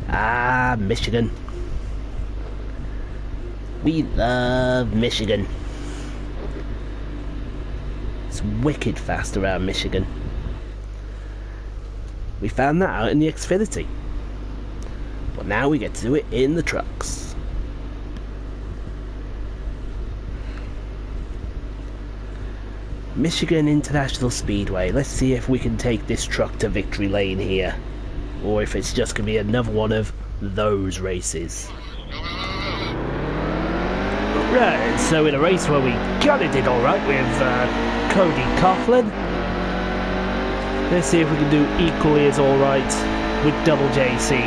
Ah, Michigan. We love Michigan. It's wicked fast around Michigan. We found that out in the Xfinity. But now we get to do it in the trucks. Michigan International Speedway. Let's see if we can take this truck to victory lane here. Or if it's just going to be another one of those races. Right, so in a race where we kind of did alright with Cody Coughlin. Let's see if we can do equally as alright with Double JC.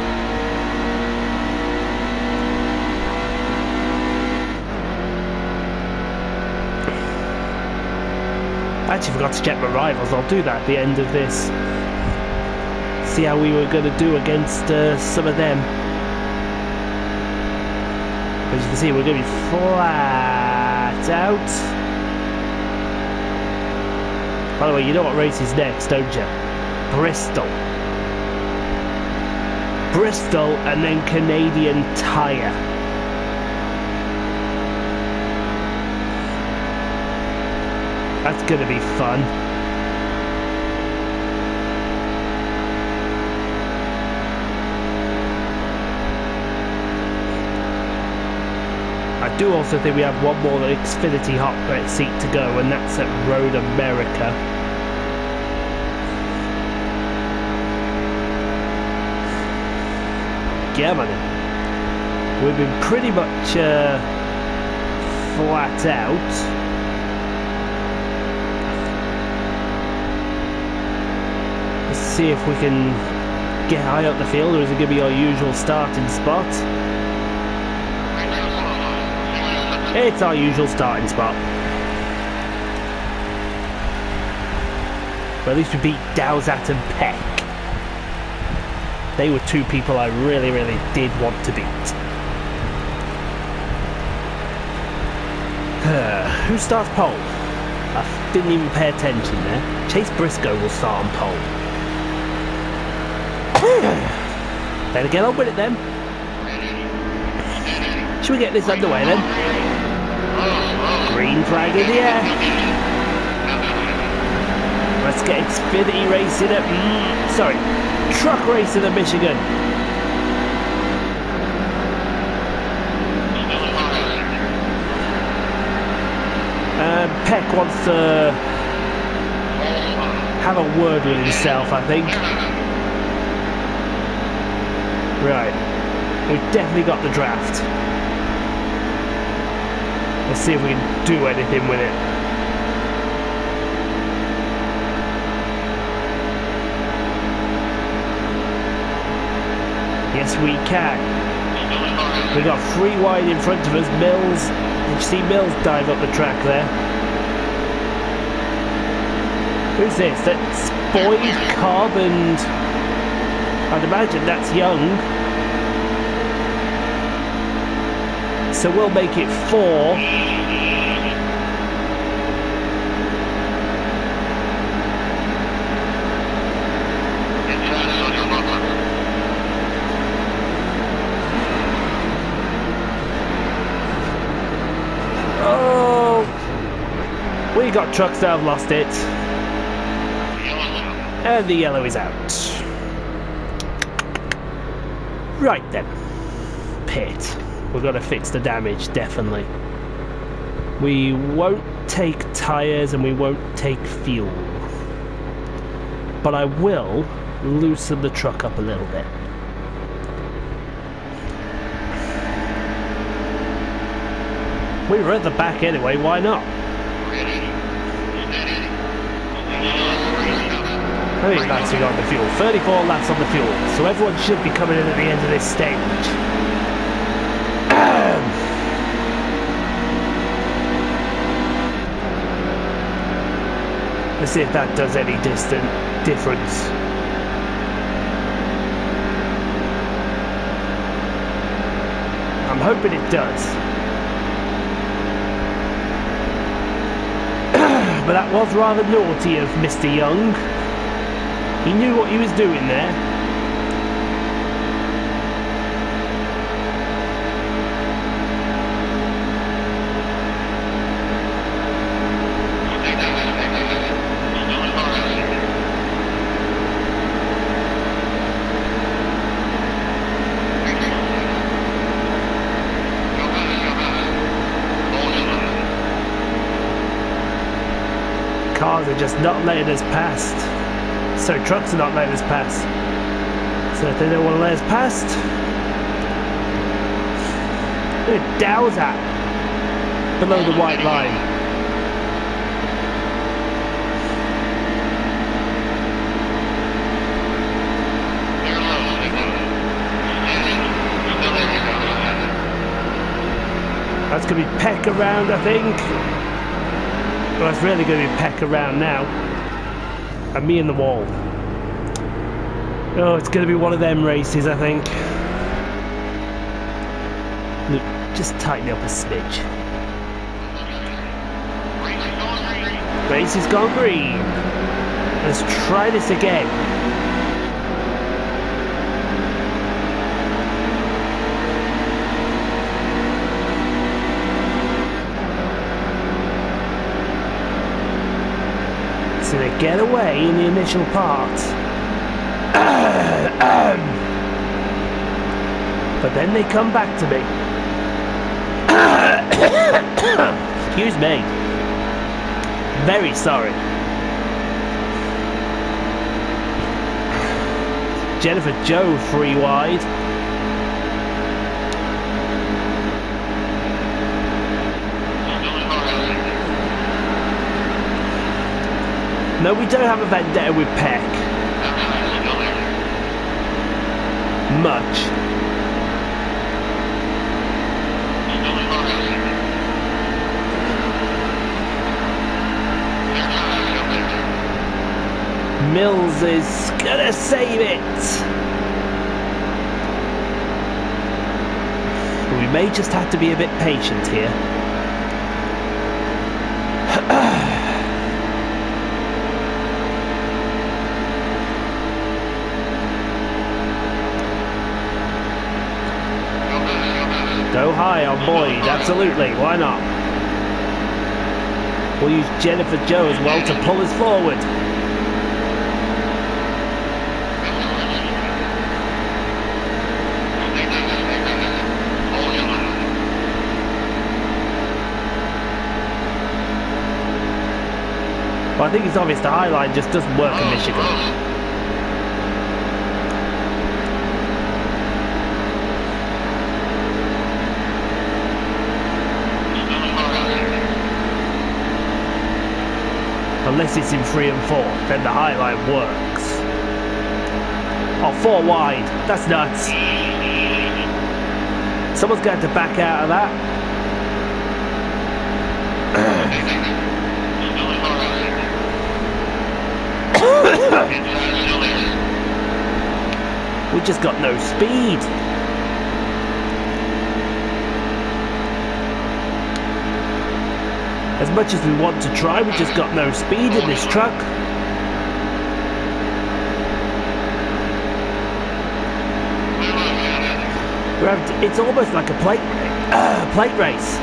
I actually forgot to check my rivals. I'll do that at the end of this. See how we were going to do against some of them. As you can see, we're going to be flat out. By the way, you know what race is next, don't you? Bristol. Bristol and then Canadian Tire. That's going to be fun. I do also think we have one more Xfinity hot seat to go, and that's at Road America. Yeah, man. We've been pretty much flat out. See if we can get high up the field, or is it going to be our usual starting spot? It's our usual starting spot. But at least we beat Dowsat and Peck. They were two people I really did want to beat. Who starts pole? I didn't even pay attention there. Chase Briscoe will start on pole. Better get on with it then. Should we get this underway then? Green flag in the air. Let's get Xfinity racing at... truck racing at Michigan. Peck wants to have a word with himself, I think. Right, we've definitely got the draft. Let's see if we can do anything with it. Yes, we can. We got 3 wide in front of us. Mills. Did you see Mills dive up the track there? Who's this? That's Boyd, Cobb, and I'd imagine that's Young. So we'll make it 4. Oh, we got trucks that have lost it. And the yellow is out. Right then. Pit. We've got to fix the damage, definitely. We won't take tyres and we won't take fuel. But I will loosen the truck up a little bit. We were at the back anyway, why not? How many laps we got on the fuel? 34 laps on the fuel. So everyone should be coming in at the end of this stage. Let's see if that does any difference. I'm hoping it does. But that was rather naughty of Mr. Young. He knew what he was doing there. are just not letting us past. So trucks are not letting us past. So if they don't want to let us past, we're gonna douse that below the white line. That's going to be peck around, I think. Well, that's really going to be peck around now. And me in the wall. Oh, it's going to be one of them races, I think. Look, just tighten up a smidge. Race has gone green. Let's try this again. So they get away in the initial part. But then they come back to me. Excuse me. Very sorry. Jennifer Joe 3 wide. No, we don't have a vendetta with Peck. Much. Mills is gonna save it. But we may just have to be a bit patient here. Go high on Boyd, absolutely, why not? We'll use Jennifer Joe as well to pull us forward. Well, I think it's obvious the high line just doesn't work in Michigan. Unless it's in 3 and 4, then the high line works. Oh, 4 wide. That's nuts. Someone's going to back out of that. We just got no speed. As much as we want to try, we just got no speed in this truck. It's almost like a plate race.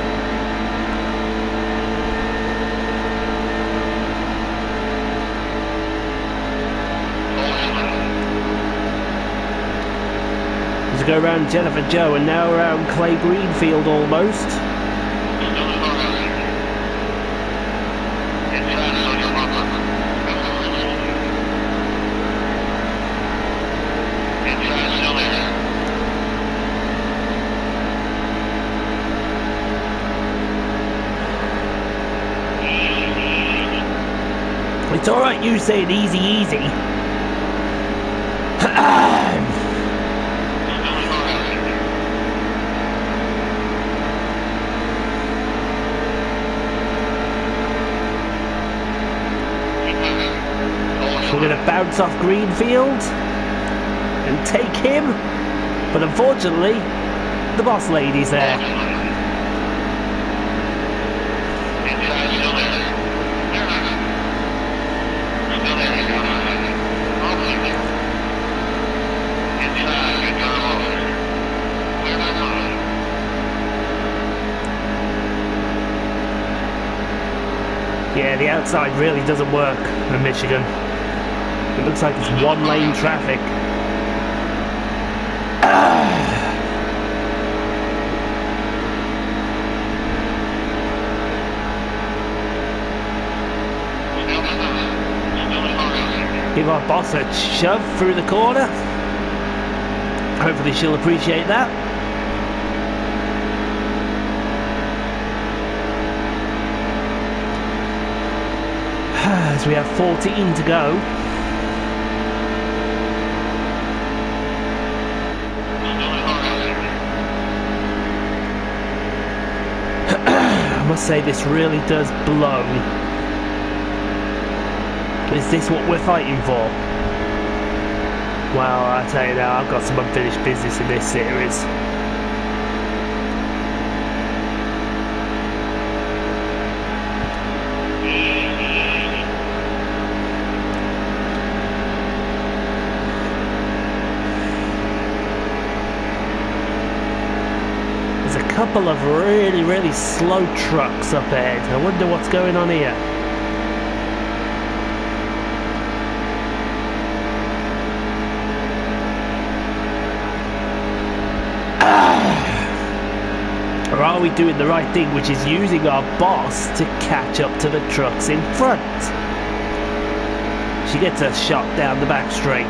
Let's go around Jennifer Joe and now around Clay Greenfield almost. It's alright you saying easy, easy. We're going to bounce off Greenfield and take him. But unfortunately, the boss lady's there. Yeah, the outside really doesn't work in Michigan. It looks like it's one lane traffic. give our boss a shove through the corner. Hopefully she'll appreciate that. As we have 14 to go. I must say this really does blow. Is this what we're fighting for? Well, I tell you now, I've got some unfinished business in this series. Couple of really slow trucks up ahead. I wonder what's going on here. Or are we doing the right thing, which is using our boss to catch up to the trucks in front? She gets a shot down the back straight.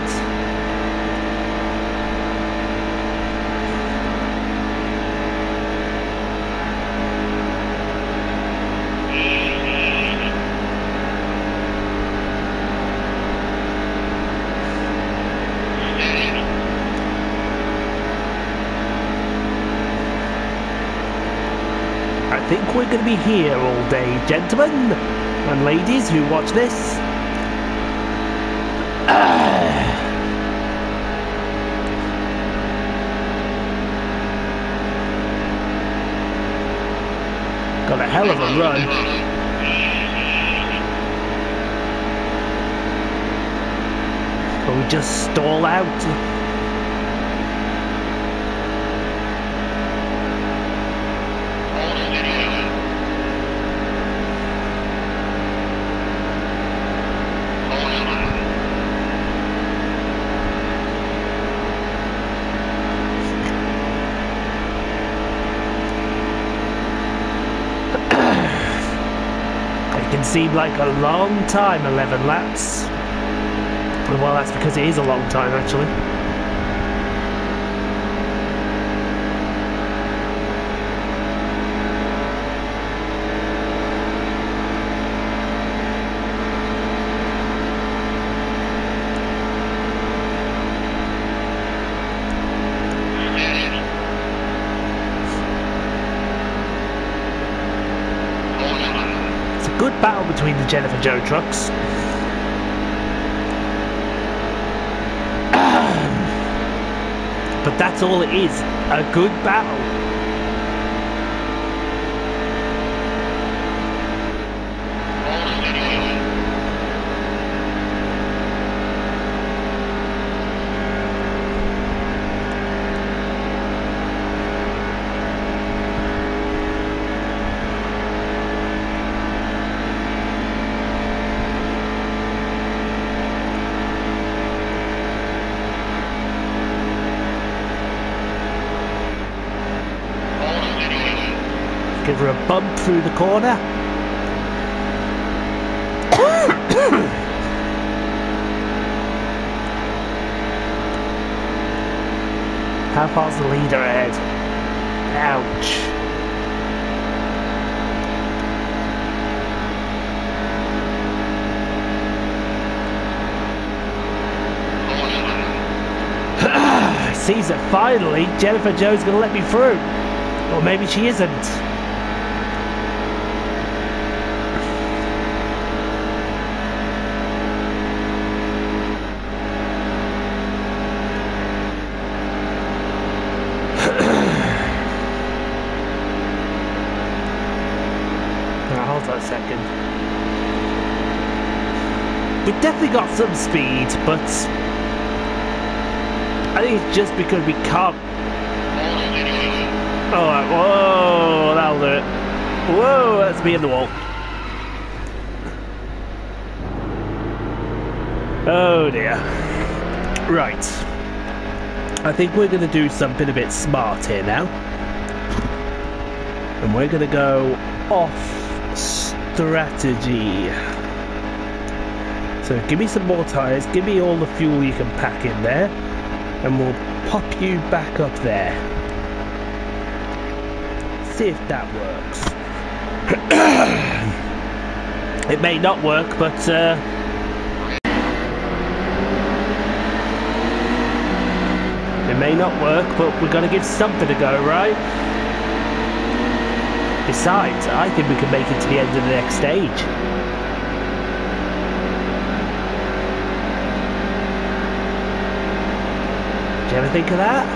I think we're going to be here all day, gentlemen and ladies who watch this. Got a hell of a run. But we just stall out. Seemed like a long time, 11 laps. Well, that's because it is a long time, actually. Good battle between the Jennifer Joe trucks. But that's all it is, a good battle. Give her a bump through the corner. How far's the leader ahead? Ouch. Sees it finally. Jennifer Joe's gonna let me through. Or maybe she isn't. Hold on a second. We've definitely got some speed, but I think it's just because we can't. Alright, whoa, that'll do it. Whoa, that's me in the wall. Oh dear. Right. I think we're going to do something a bit smart here now. And we're going to go off strategy. So give me some more tyres, give me all the fuel you can pack in there, and we'll pop you back up there. See if that works. It may not work, but it may not work, but we're going to give something a go, right? Besides, I think we can make it to the end of the next stage. Did you ever think of that?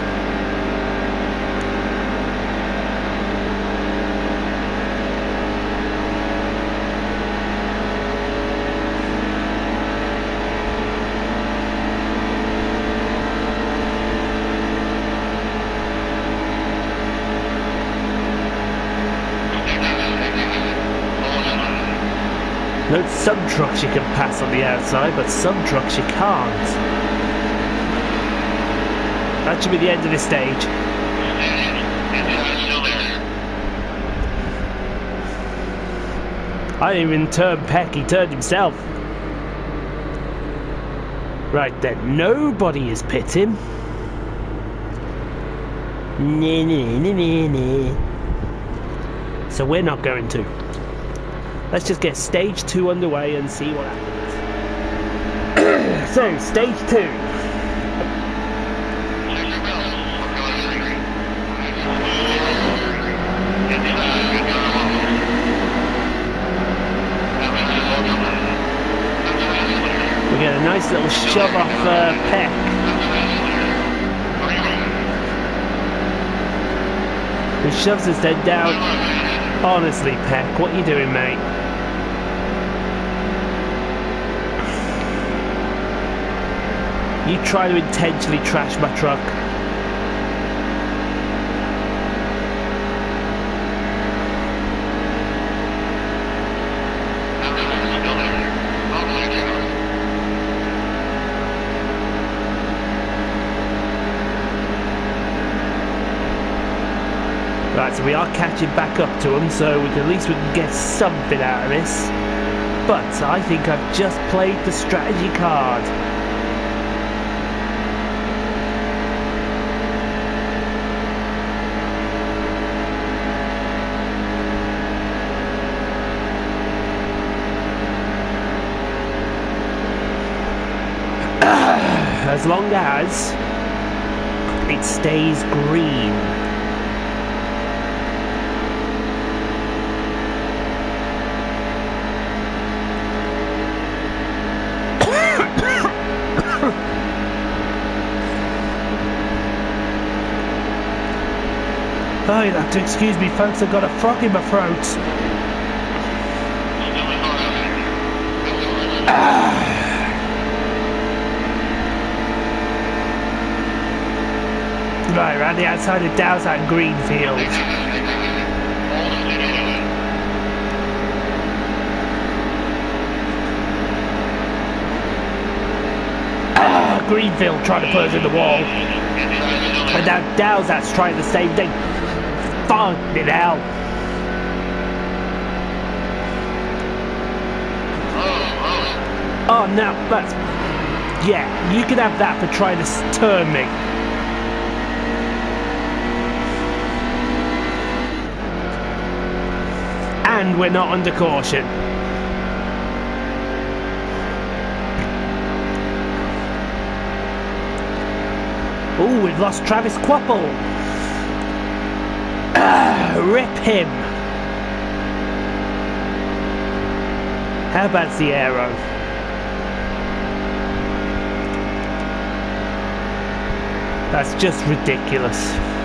No, some trucks you can pass on the outside, but some trucks you can't. That should be the end of this stage. I didn't even turn Peck, he turned himself. Right then, nobody is pitting. So we're not going to. Let's just get stage 2 underway and see what happens. So, stage 2. We get a nice little shove off Peck. He shoves his head down. Honestly, Peck, what are you doing, mate? You try to intentionally trash my truck. Right, so we are catching back up to them, so at least we can get something out of this. But I think I've just played the strategy card. As long as it stays green. Oh, you'll have to excuse me, folks, I've got a frog in my throat. Right, around the outside of Dowsat and Greenfield. Greenfield trying to put us in the wall. And now Dowsat's trying the same thing. Fucking hell. Oh, no, that's... Yeah, you can have that for trying to turn me. And we're not under caution. Oh, we've lost Travis Quapple. Rip him. How about the aero? That's just ridiculous.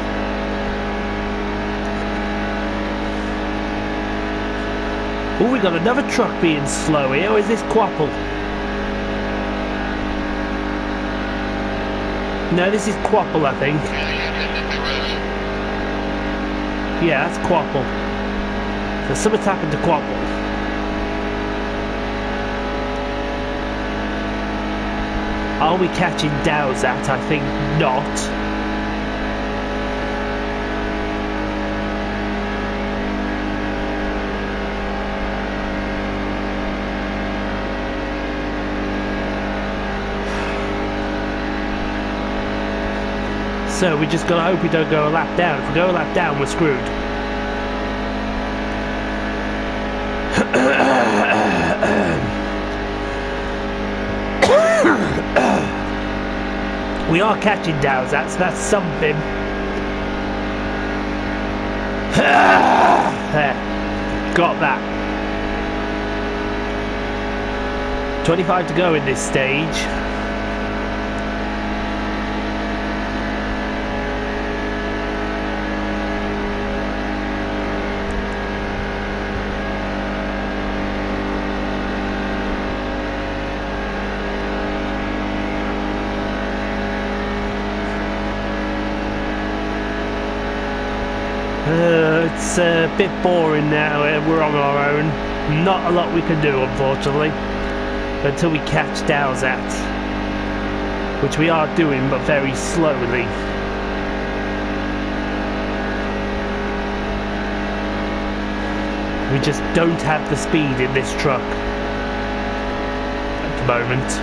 Oh, we got another truck being slow here, or is this Quapple? No, this is Quapple, I think. Yeah, that's Quapple. So something's happened to Quapple. Are we catching Dowsat? I think not. So we just gotta hope we don't go a lap down. If we go a lap down, we're screwed. We are catching Dowsats, that's something. There, got that. 25 to go in this stage. It's a bit boring now, we're on our own. Not a lot we can do, unfortunately, until we catch Dowsat, which we are doing, but very slowly. We just don't have the speed in this truck at the moment.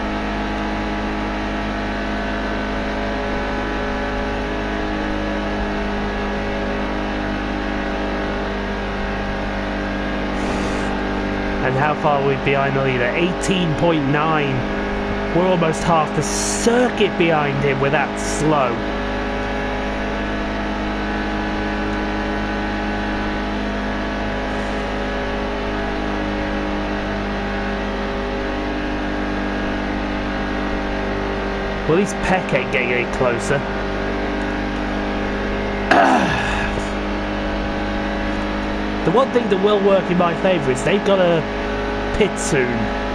And how far are we behind the leader? 18.9. We're almost half the circuit behind him. We're that slow. Well, at least Peck ain't getting any closer. The one thing that will work in my favour is they've got a pit soon.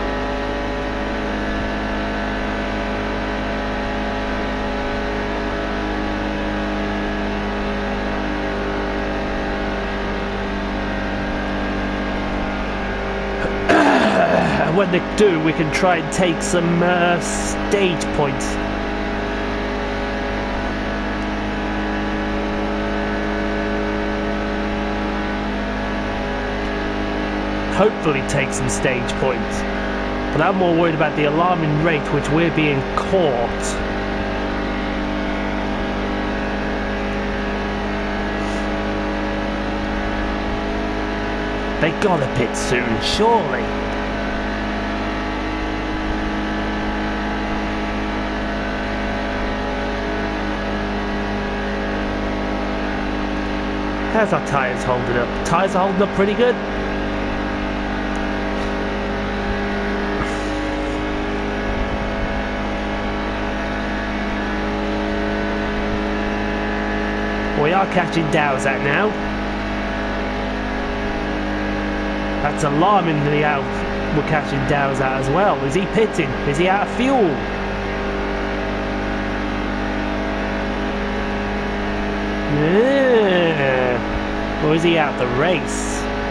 And when they do, we can try and take some stage points. Hopefully take some stage points. But I'm more worried about the alarming rate which we're being caught. They gotta pit soon, surely. How's our tyres holding up? Tyres are holding up pretty good. We are catching Dowsat now. That's alarmingly out. We're catching Dowsat as well. Is he pitting? Is he out of fuel? Yeah. Or is he out the race?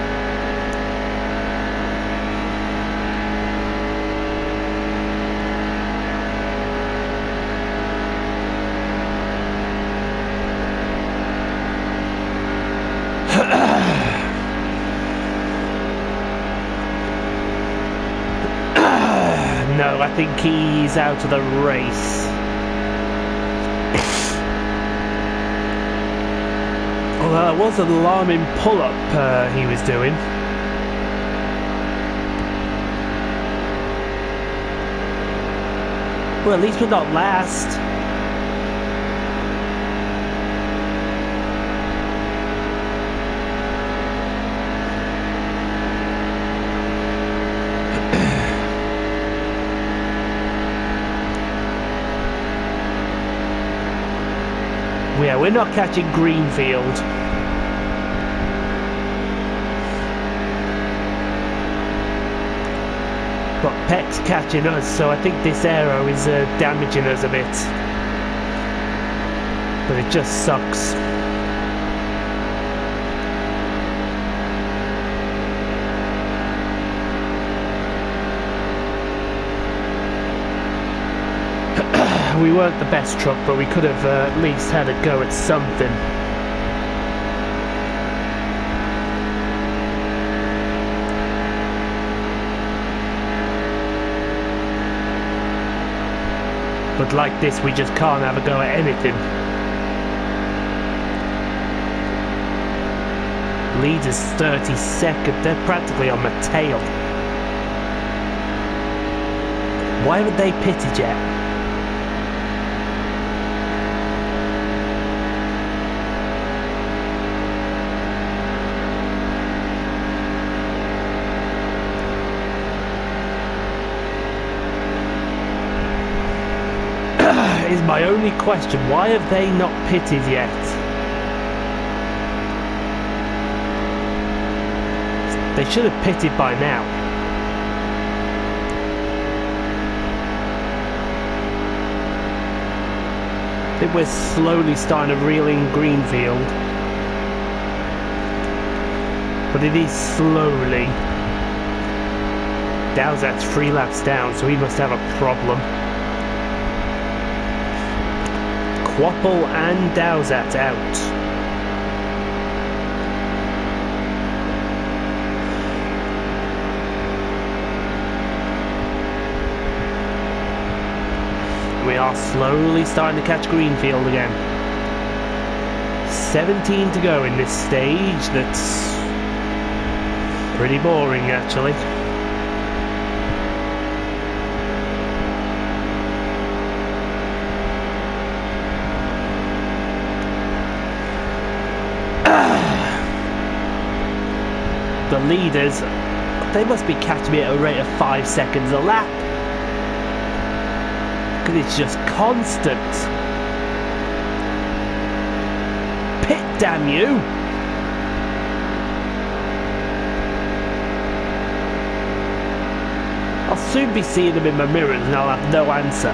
No, I think he's out of the race. Although it was an alarming pull-up he was doing. Well, at least we're not last. Yeah, we're not catching Greenfield. But Peck's catching us, so I think this aero is damaging us a bit. But it just sucks. We weren't the best truck, but we could have at least had a go at something. But like this, we just can't have a go at anything. Leaders 32nd. They're practically on the tail. Why haven't they pitted yet? Is my only question. Why have they not pitted yet? They should have pitted by now. I think we're slowly starting to reel in Greenfield. But it is slowly. Dowsat's 3 laps down, so he must have a problem. Quapple and Dowsat out. We are slowly starting to catch Greenfield again. 17 to go in this stage. That's pretty boring, actually. The leaders, they must be catching me at a rate of 5 seconds a lap. Because it's just constant. Pit, damn you! I'll soon be seeing them in my mirrors and I'll have no answer.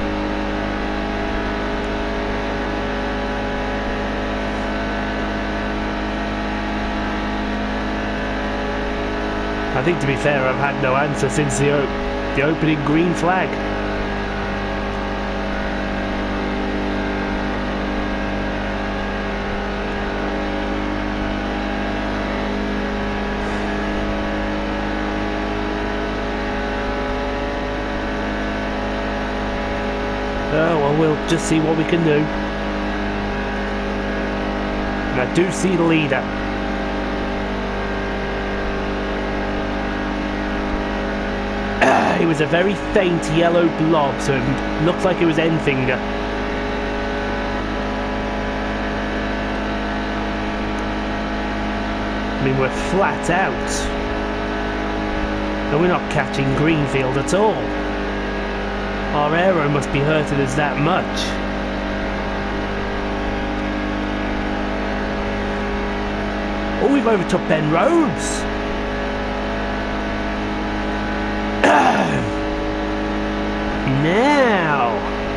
I think, to be fair, I've had no answer since the opening green flag. Oh, well, we'll just see what we can do. And I do see the leader. It was a very faint yellow blob, so it looked like it was Enfinger. I mean, we're flat out. And we're not catching Greenfield at all. Our aero must be hurting us that much. Oh, we've overtook Ben Rhodes. Now.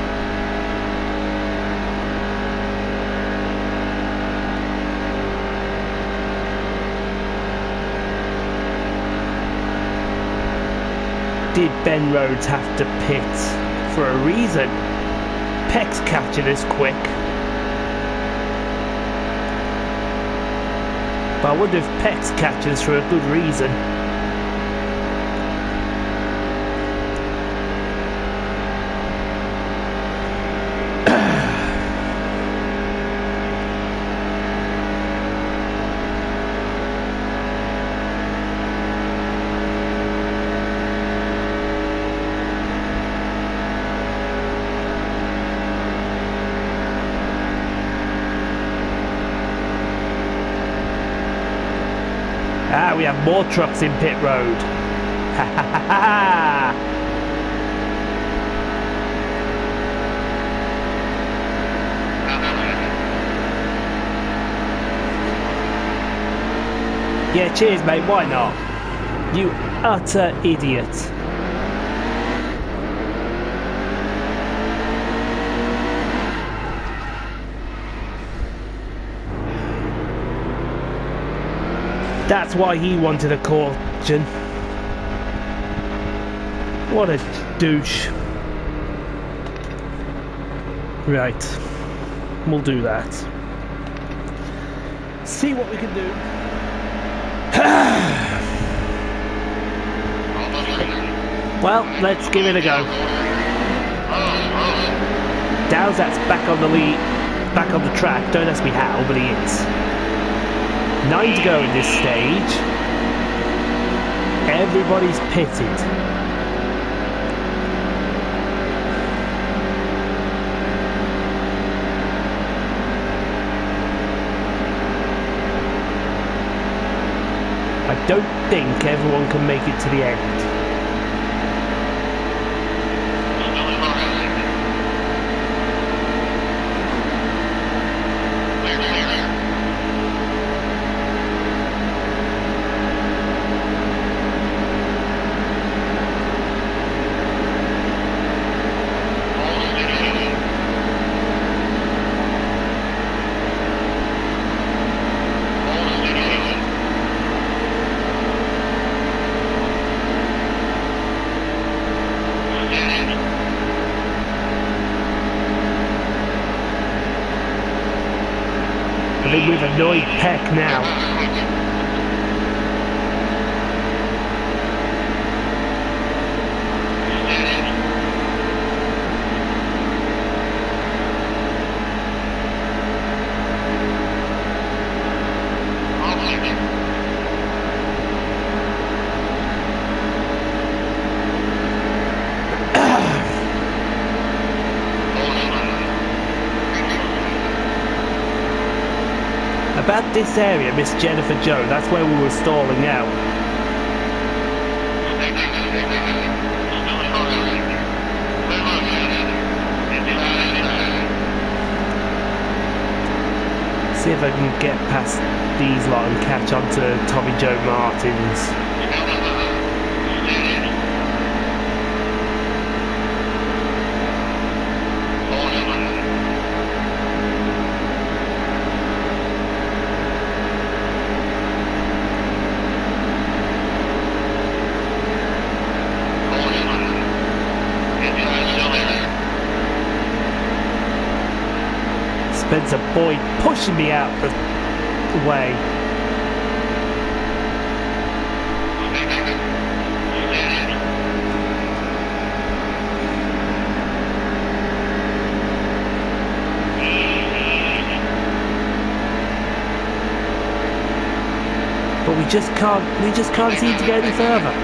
Did Ben Rhodes have to pit for a reason? Peck's catching us quick. But I wonder if Peck's catching us for a good reason. Ah, we have more trucks in pit road. Ha ha ha ha! Yeah, cheers, mate. Why not? You utter idiot. That's why he wanted a caution. What a douche. Right. We'll do that. See what we can do. Well, let's give it a go. Dowsat's back on the lead, back on the track. Don't ask me how, but he is. 9 to go in this stage. Everybody's pitted. I don't think everyone can make it to the end. I think we've annoyed Peck now. About this area, Miss Jennifer Joe, that's where we were stalling out. See if I can get past these lot and catch on to Tommy Joe Martins. Spencer Boyd pushing me out the way. But we just can't seem to get any further.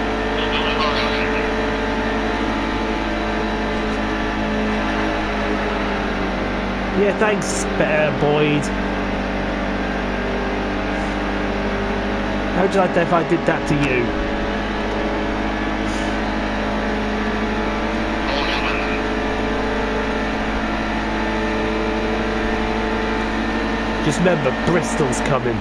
Yeah, thanks, Boyd. How would you like that if I did that to you? Just remember, Bristol's coming.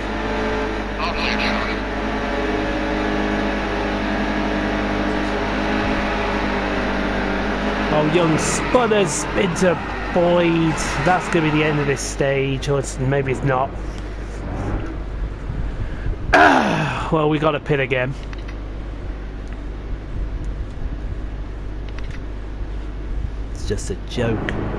Oh, young Spunner's into Boyd. That's going to be the end of this stage, or maybe it's not. Well, we got to pit again. It's just a joke.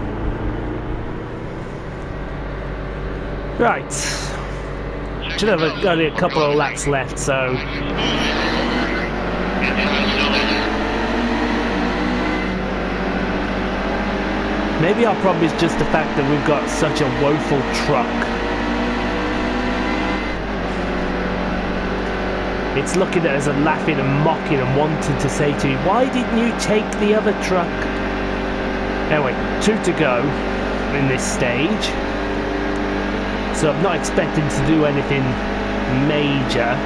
Right. Should have only a couple of laps left, so. Maybe our problem is just the fact that we've got such a woeful truck. It's looking at us and laughing and mocking and wanting to say to you, why didn't you take the other truck? Anyway, 2 to go in this stage. So I'm not expecting to do anything major.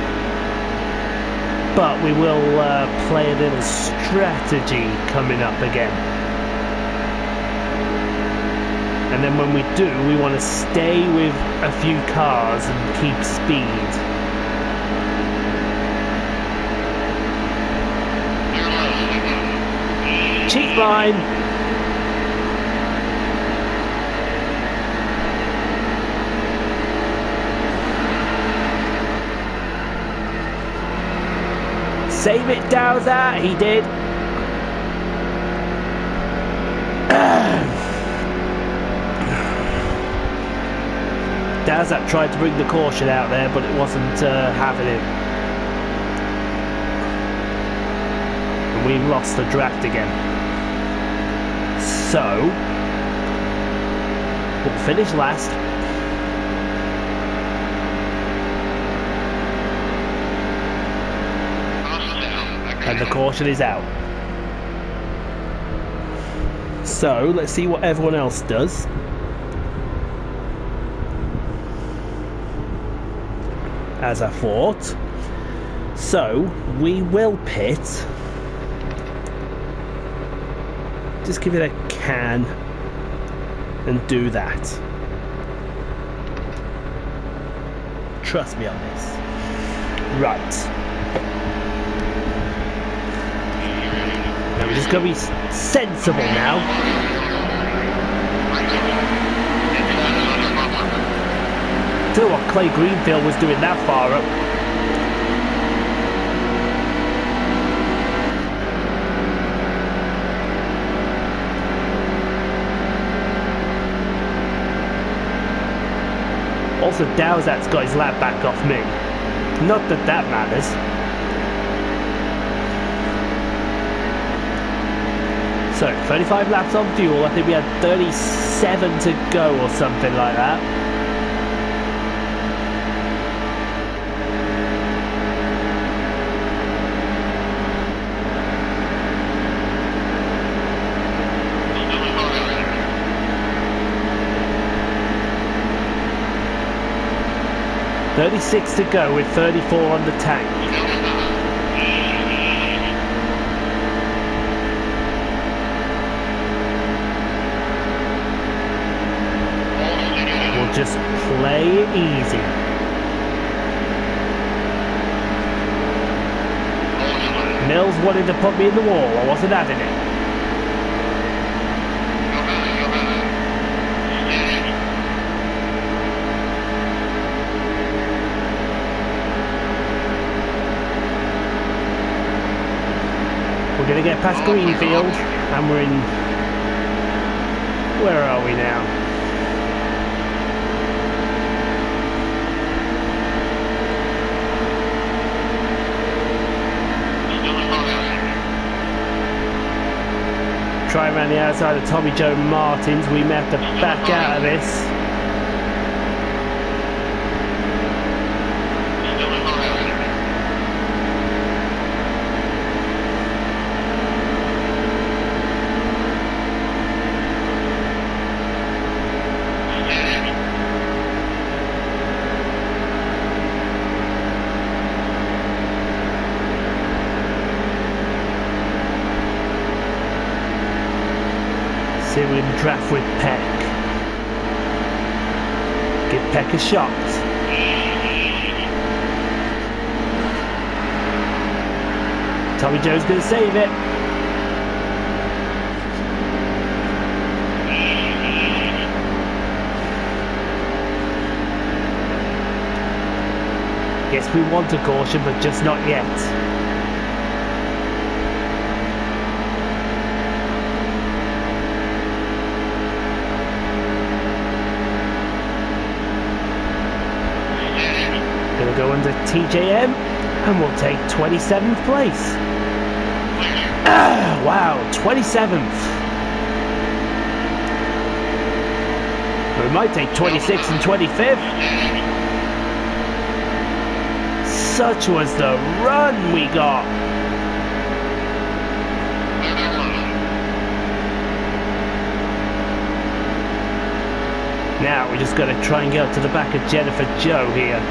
But we will play a little strategy coming up again. And then when we do, we want to stay with a few cars and keep speed. Cheap line. Save it, Dowser. He did. Dazat tried to bring the caution out there, but it wasn't having it. And we lost the draft again. So, we'll finish last. And the caution is out. So, let's see what everyone else does. As I thought. So, we will pit. Just give it a can and do that. Trust me on this. Right. Now we're just going to be sensible now. Tell you what Clay Greenfield was doing that far up. Also, Dowsat's got his lap back off me. Not that that matters. So, 35 laps on fuel. I think we had 37 to go or something like that. .36 to go with 34 on the tank. We'll just play it easy. Mills wanted to put me in the wall. I wasn't having it. We're going to get past Greenfield, and we're in... Where are we now? Try around the outside of Tommy Joe Martins. We may have to back out of this. See if we can draft with Peck. Give Peck a shot. Tommy Joe's going to save it. Yes, we want a caution, but just not yet. Gonna go under TJM and we'll take 27th place. Wow, 27th. We might take 26th and 25th. Such was the run we got. Now we're just going to try and get up to the back of Jennifer Joe here.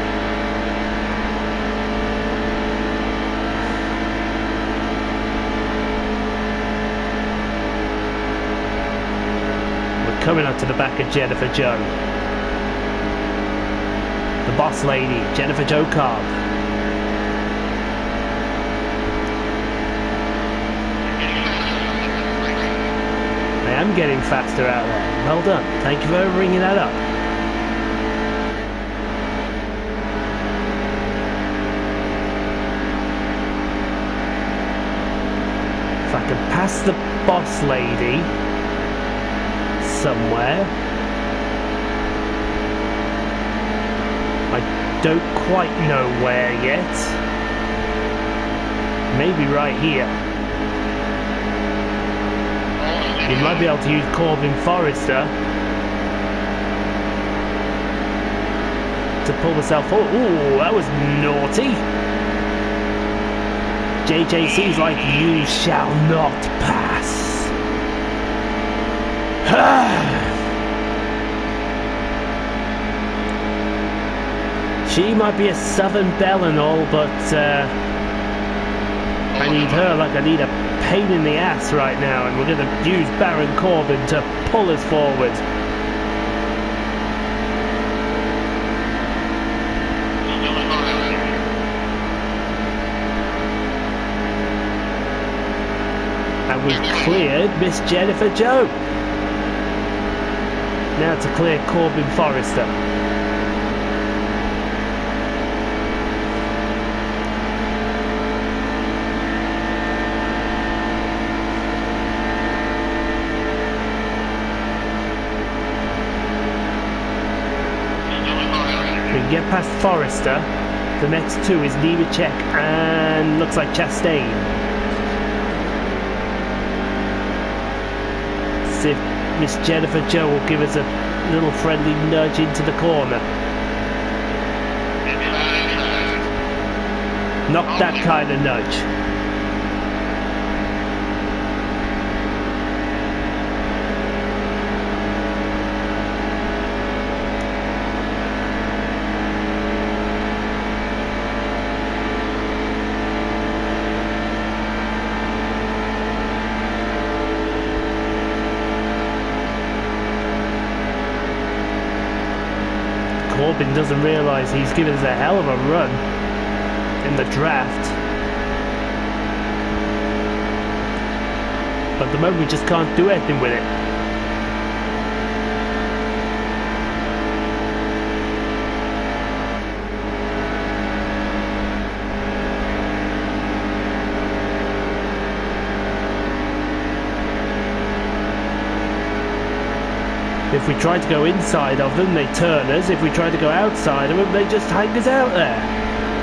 We're coming up to the back of Jennifer Joe. The boss lady, Jennifer Joe Cobb. I am getting faster out there. Well done. Thank you for bringing that up. If I can pass the boss lady somewhere. I don't quite know where yet. Maybe right here. You might be able to use Corbin Forrester to pull myself forward. Ooh, that was naughty. JJC's like, you shall not pass. She might be a Southern belle and all, but I need her like I need a pain in the ass right now, and we're going to use Baron Corbin to pull us forward. And we've cleared Miss Jennifer Jo. Now to clear Corbin Forrester. Get past Forrester. The next two is Nemechek and looks like Chastain. See if Miss Jennifer Jo will give us a little friendly nudge into the corner. Not that kind of nudge. Corbin doesn't realise he's given us a hell of a run in the draft. But at the moment we just can't do anything with it. If we try to go inside of them, they turn us. If we try to go outside of them, they just hang us out there.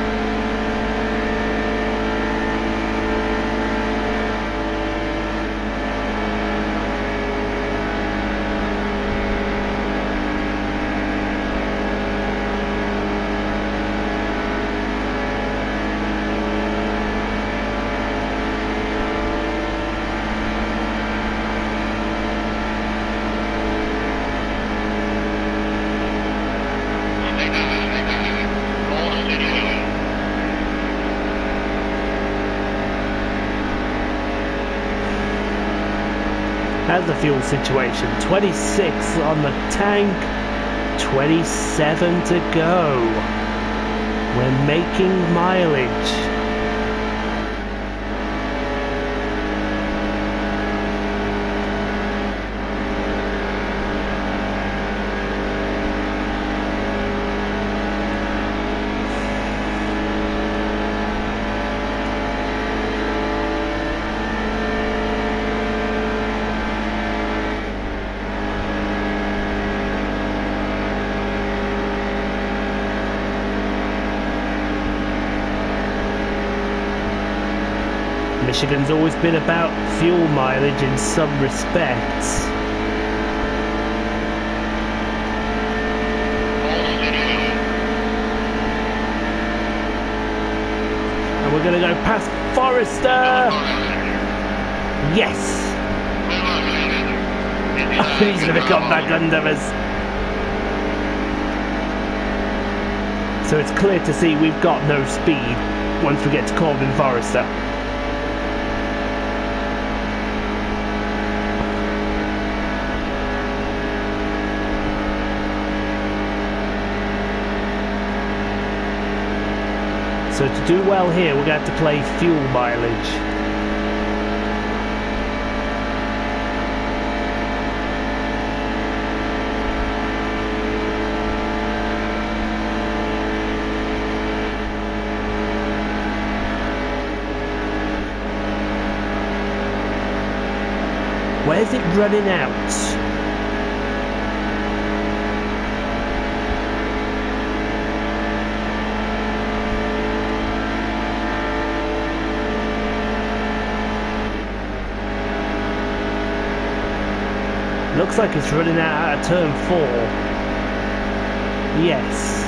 How's the fuel situation? 26 on the tank, 27 to go. We're making mileage. Michigan's always been about fuel mileage in some respects. And we're going to go past Forrester. Yes. Oh, he's going to come back under us. So it's clear to see we've got no speed once we get to Corbin Forrester. So to do well here, we're going to have to play fuel mileage. Where's it running out? Looks like it's running out of turn 4. Yes.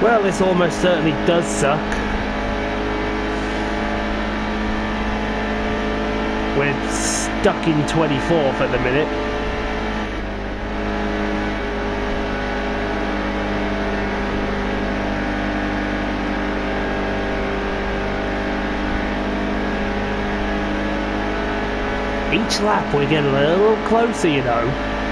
Well, this almost certainly does suck. We're stuck in 24th at the minute. Each lap we're getting a little closer, you know.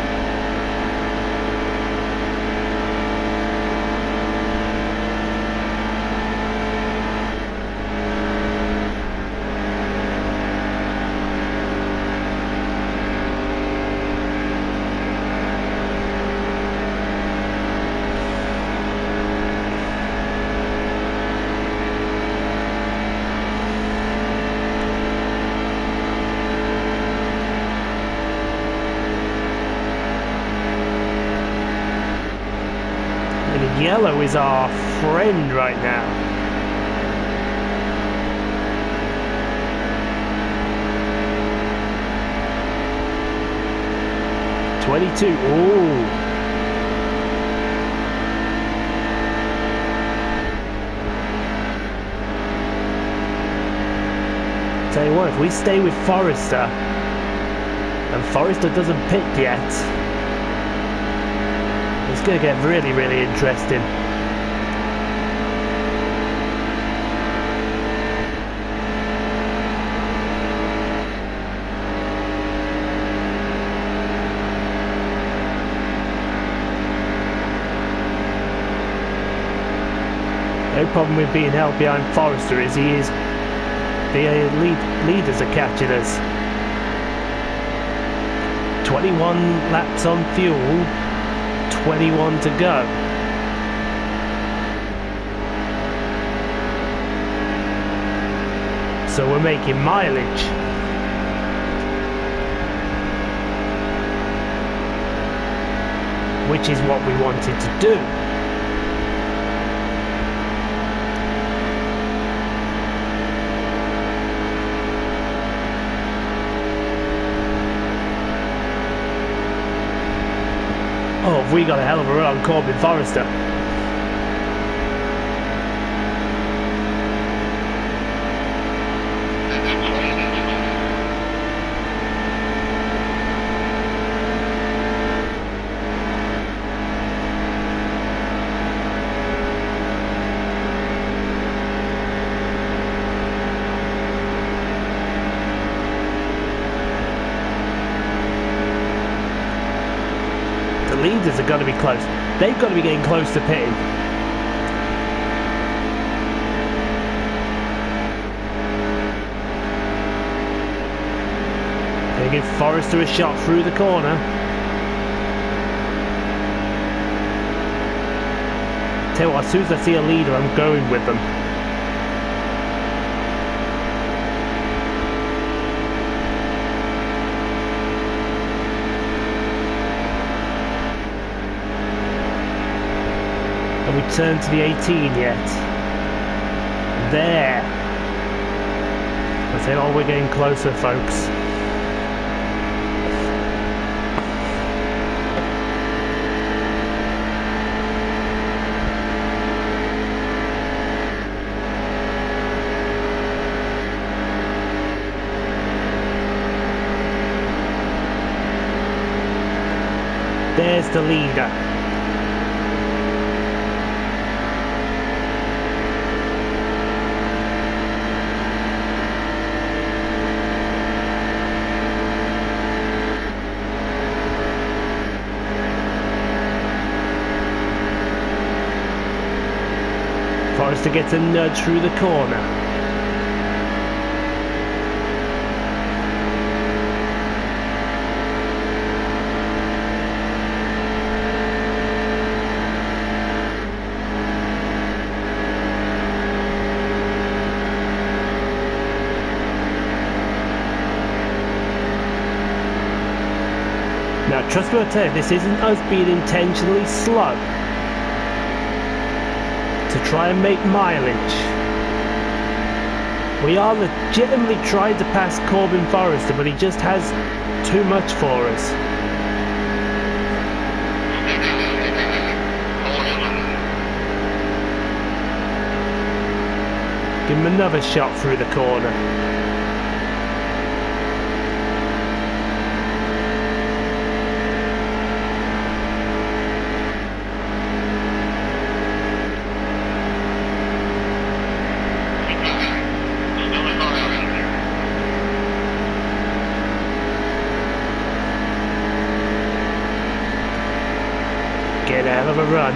Yellow is our friend right now. '22. Ooh. Tell you what, if we stay with Forrester, and Forrester doesn't pit yet, it's going to get really, really interesting. The problem with being held behind Forrester is the leaders are catching us. 21 laps on fuel. 21 to go. So we're making mileage. Which is what we wanted to do. Oh, have we got a hell of a run on Corbin Forrester. Leaders are going to be close. They've got to be getting close to pitting. They give Forrester a shot through the corner. Tell you what, as soon as I see a leader, I'm going with them. We turn to the 18 yet. There. That's it. Oh, we're getting closer, folks. There's the leader. Forrester gets a nudge through the corner. Now, trust me when I tell you, this isn't us being intentionally slow to try and make mileage. We are legitimately trying to pass Corbin Forrester, but he just has too much for us. Give him another shot through the corner. Get out of a run.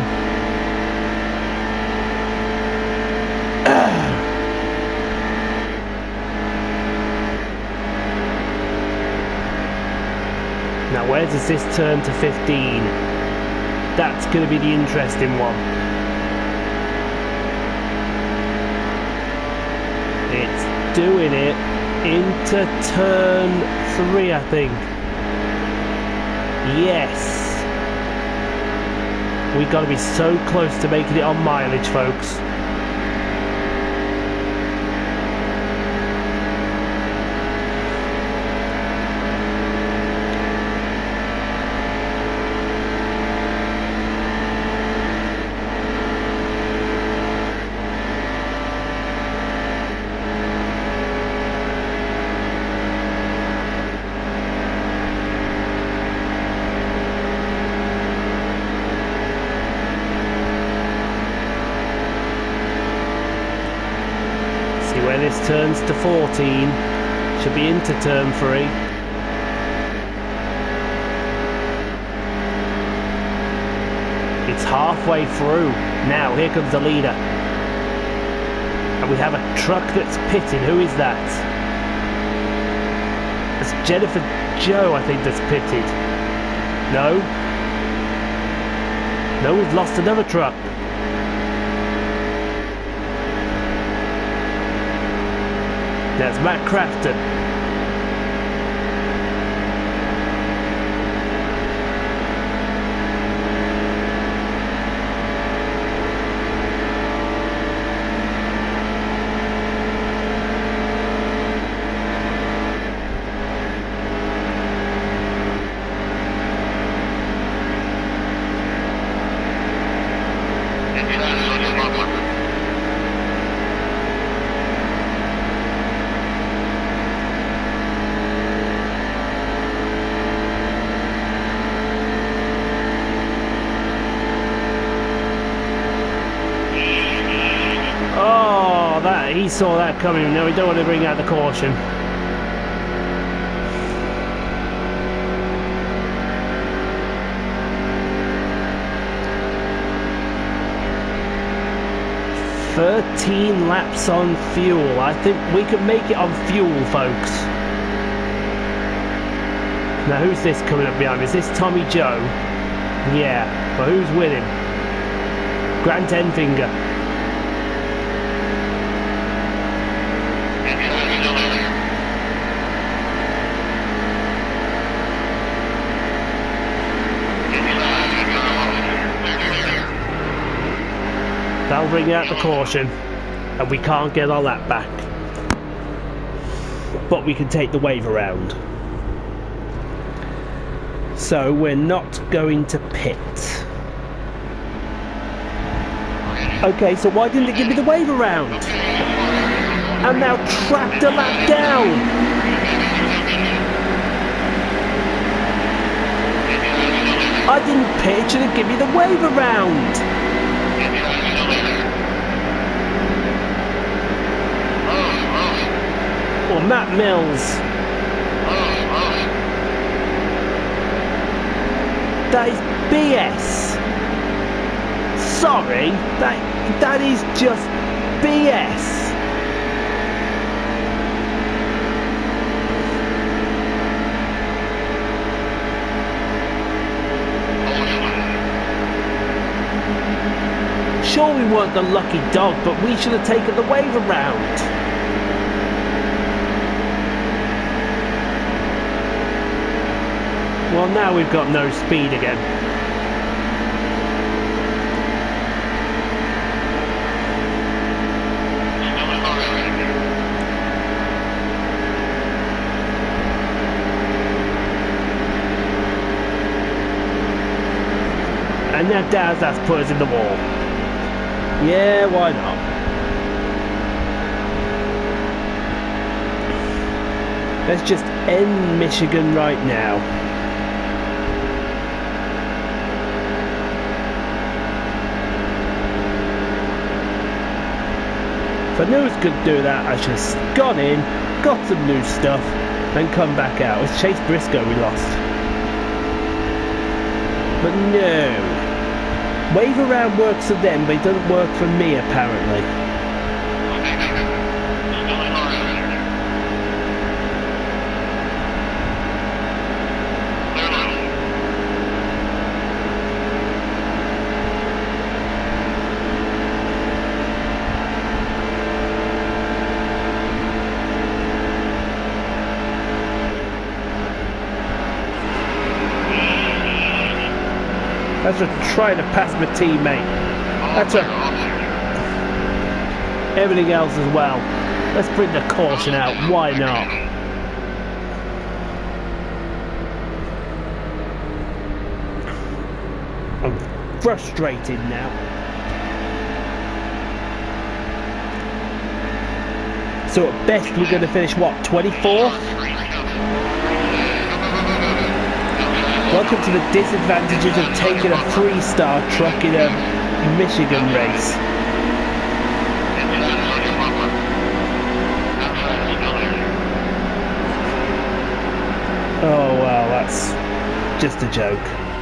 Now where does this turn to 15? That's going to be the interesting one. It's doing it into turn 3, I think. Yes. We've got to be so close to making it on mileage, folks. Where this turns to 14, should be into turn 3. It's halfway through. Now here comes the leader. And we have a truck that's pitting. Who is that? It's Jennifer Joe, I think, that's pitted. No. No, we've lost another truck. That's Matt Crafton. He saw that coming. Now we don't want to bring out the caution. "13 laps on fuel." I think we can make it on fuel, folks. Now who's this coming up behind me? Is this Tommy Joe? Yeah, but who's with him? Grant Enfinger. That'll bring out the caution, and we can't get our lap back. But we can take the wave around. So we're not going to pit. Okay, so why didn't it give me the wave around? I'm now trapped a lap down. I didn't pit, it should have given me the wave around. Or Matt Mills. That is BS. Sorry, that is just BS. Sure, we weren't the lucky dog, but we should have taken the wave around. Well, now we've got no speed again. And now Daz has put us in the wall. Yeah, why not? Let's just end Michigan right now. If I knew I was going to do that, I should have gone in, got some new stuff, and come back out. It's Chase Briscoe we lost. But no. Wave around works for them, but it doesn't work for me apparently. That's a trying to pass my teammate. That's a everything else as well. Let's bring the caution out. Why not? I'm frustrated now. So at best we're going to finish what, 24th? Welcome to the disadvantages of taking a 3-star truck in a Michigan race. Oh well, that's just a joke.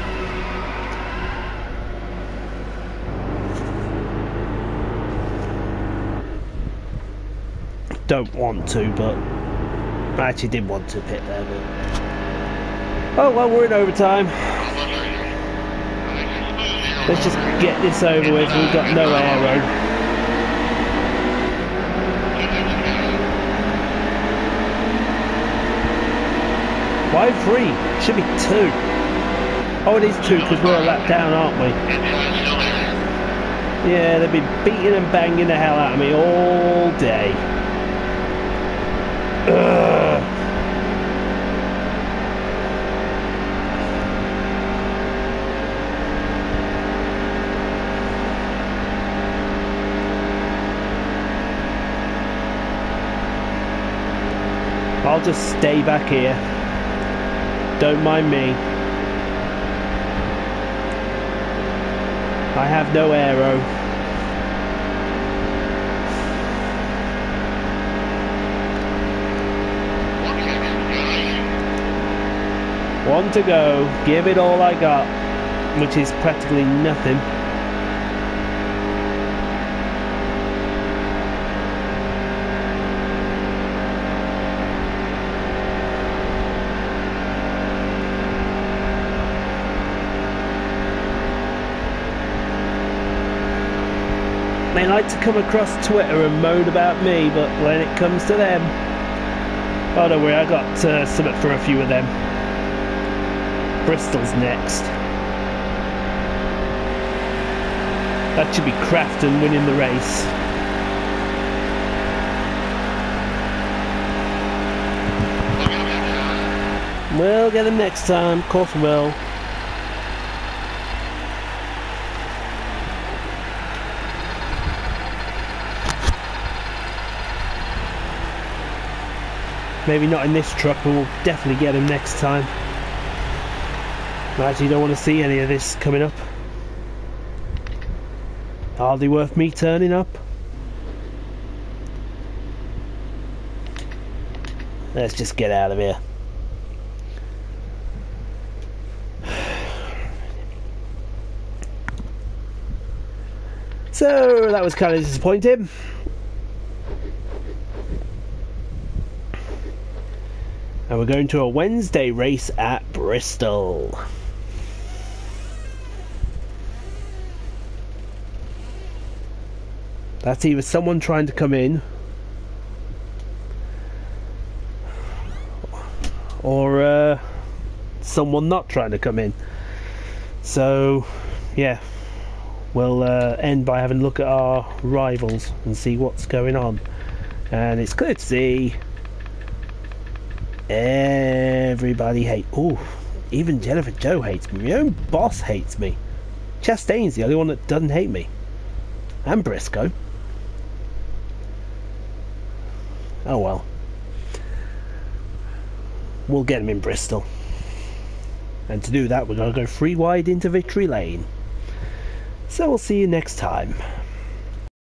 Don't want to, but I actually did want to pit there, but oh well, we're in overtime. Let's just get this over with. We've got no aero. Why 3? Should be 2. Oh, it is 2 because we're a lap down, aren't we? Yeah, they've been beating and banging the hell out of me all day. Ugh. I'll just stay back here. Don't mind me. I have no aero. One to go. Give it all I got, which is practically nothing. They like to come across Twitter and moan about me, but when it comes to them, oh don't worry, I got something for a few of them. Bristol's next. That should be Crafton winning the race. We'll get him next time, of course we will. Maybe not in this truck, but we'll definitely get him next time. I actually don't want to see any of this coming up. Hardly worth me turning up. Let's just get out of here. So that was kind of disappointing. And we're going to a Wednesday race at Bristol. That's either someone trying to come in or someone not trying to come in. So yeah, we'll end by having a look at our rivals and see what's going on. And it's clear to see everybody hate. Oh, even Jennifer Jo hates me. My own boss hates me. Chastain's the only one that doesn't hate me. And Briscoe. Oh well. we'll get him in Bristol. And to do that, we're going to go 3 wide into Victory Lane. So we'll see you next time.